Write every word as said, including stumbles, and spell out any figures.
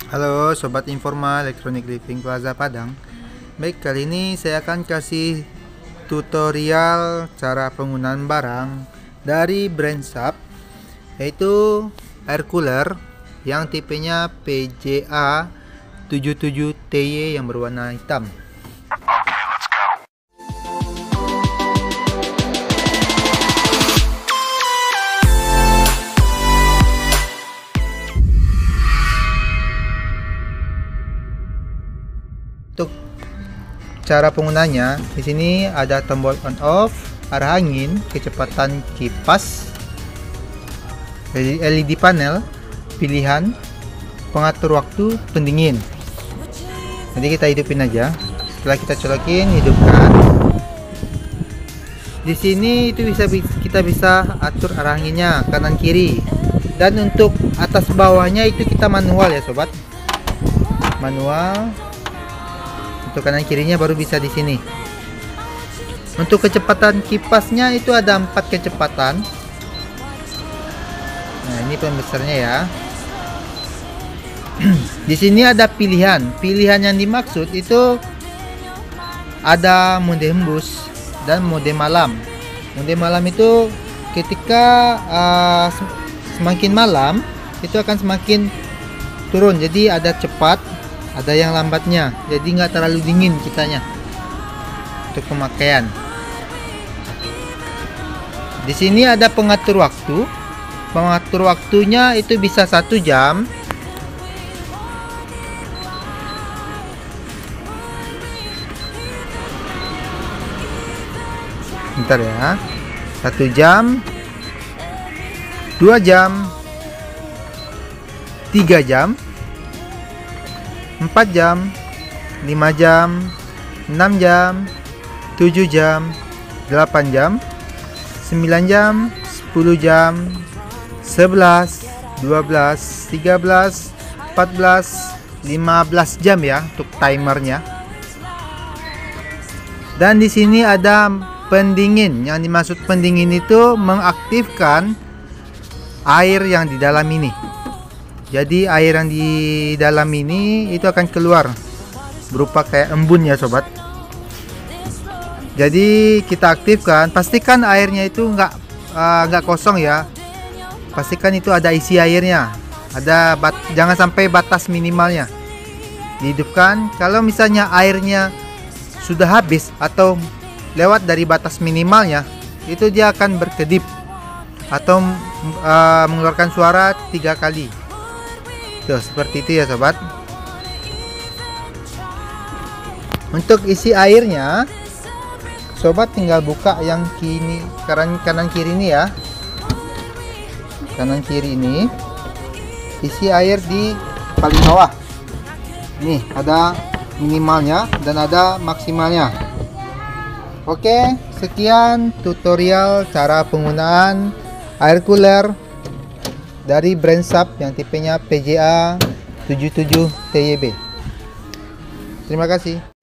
Halo Sobat Informa Elektronik Living Plaza Padang. Baik, kali ini saya akan kasih tutorial cara penggunaan barang dari brand Sharp, yaitu air cooler yang tipenya P J A tujuh puluh tujuh T Y yang berwarna hitam. Untuk cara penggunanya, di sini ada tombol on off, arah angin, kecepatan kipas, L E D panel, pilihan, pengatur waktu, pendingin. Jadi kita hidupin aja. Setelah kita colokin, hidupkan. Di sini itu bisa kita bisa atur arah anginnya kanan kiri. Dan untuk atas bawahnya itu kita manual ya sobat. Manual. Untuk kanan kirinya baru bisa di sini. Untuk kecepatan kipasnya itu ada empat kecepatan. Nah, ini pembesarnya ya. Di sini ada pilihan. Pilihan yang dimaksud itu ada mode hembus dan mode malam. Mode malam itu ketika uh, semakin malam itu akan semakin turun. Jadi ada cepat, ada yang lambatnya, jadi nggak terlalu dingin kitanya untuk pemakaian. Di sini ada pengatur waktu. Pengatur waktunya itu bisa satu jam, bentar ya, satu jam, dua jam, tiga jam, empat jam, lima jam, enam jam, tujuh jam, delapan jam, sembilan jam, sepuluh jam, sebelas, dua belas, tiga belas, empat belas, lima belas jam ya untuk timernya. Dan di sini ada pendingin. Yang dimaksud pendingin itu mengaktifkan air yang di dalam ini. Jadi air yang di dalam ini itu akan keluar berupa kayak embun ya sobat. Jadi kita aktifkan, pastikan airnya itu nggak uh, nggak kosong ya. Pastikan itu ada isi airnya, ada bat, jangan sampai batas minimalnya. Dihidupkan. Kalau misalnya airnya sudah habis atau lewat dari batas minimalnya, itu dia akan berkedip atau uh, mengeluarkan suara tiga kali. Tuh, seperti itu ya sobat. Untuk isi airnya, sobat tinggal buka yang kini kanan kanan kiri ini ya. Kanan kiri ini isi air di paling bawah. Nih, ada minimalnya dan ada maksimalnya. Oke, sekian tutorial cara penggunaan air cooler dari brand Sharp yang tipenya P J A tujuh puluh tujuh T Y B. Terima kasih.